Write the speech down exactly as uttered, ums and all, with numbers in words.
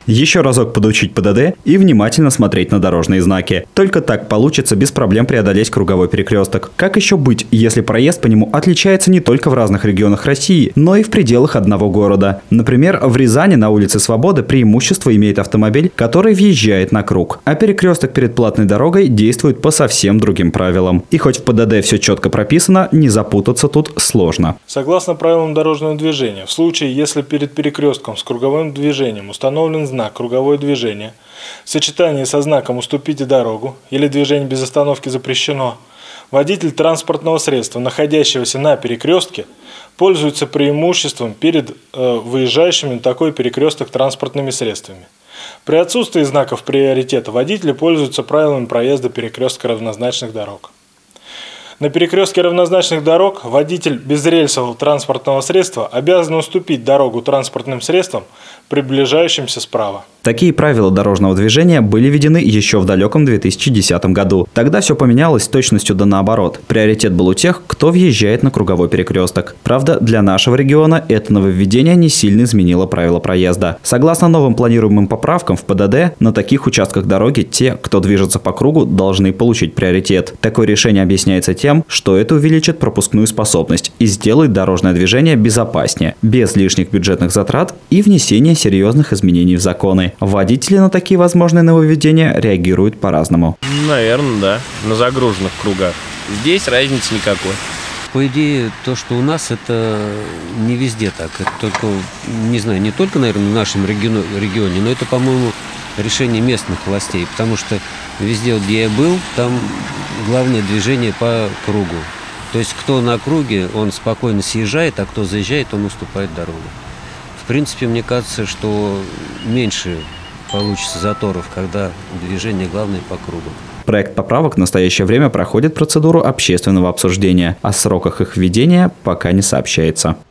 Еще разок подучить ПДД и внимательно смотреть на дорожные знаки. Только так получится без проблем преодолеть круговой перекресток. Как еще быть, если проезд по нему отличается не только в разных регионах России, но и в пределах одного города? Например, в Рязани на улице Свободы преимущество имеет автомобиль, который въезжает на круг, а перекресток перед платной дорогой действует по совсем другим правилам. И хоть в ПДД все четко прописано, не запутаться тут сложно. Согласно правилам дорожного движения, в случае, если перед перекрестком с круговым движением установлен знак «Круговое движение», в сочетании со знаком «Уступите дорогу» или «Движение без остановки запрещено», водитель транспортного средства, находящегося на перекрестке, пользуется преимуществом перед э, выезжающими на такой перекресток транспортными средствами. При отсутствии знаков приоритета водители пользуются правилами проезда перекрестка равнозначных дорог. На перекрестке равнозначных дорог водитель безрельсового транспортного средства обязан уступить дорогу транспортным средствам, приближающимся справа. Такие правила дорожного движения были введены еще в далеком две тысячи десятом году. Тогда все поменялось с точностью да наоборот. Приоритет был у тех, кто въезжает на круговой перекресток. Правда, для нашего региона это нововведение не сильно изменило правила проезда. Согласно новым планируемым поправкам в ПДД, на таких участках дороги те, кто движется по кругу, должны получить приоритет. Такое решение объясняется тем, что это увеличит пропускную способность и сделает дорожное движение безопаснее, без лишних бюджетных затрат и внесения серьезных изменений в законы. Водители на такие возможные нововведения реагируют по-разному. Наверное, да. На загруженных кругах. Здесь разницы никакой. По идее, то, что у нас, это не везде так. Это только, не знаю, не только, наверное, в нашем регионе, но это, по-моему, решение местных властей. Потому что везде, где я был, там главное движение по кругу. То есть, кто на круге, он спокойно съезжает, а кто заезжает, он уступает дорогу. В принципе, мне кажется, что меньше получится заторов, когда движение главное по кругу. Проект поправок в настоящее время проходит процедуру общественного обсуждения. О сроках их введения пока не сообщается.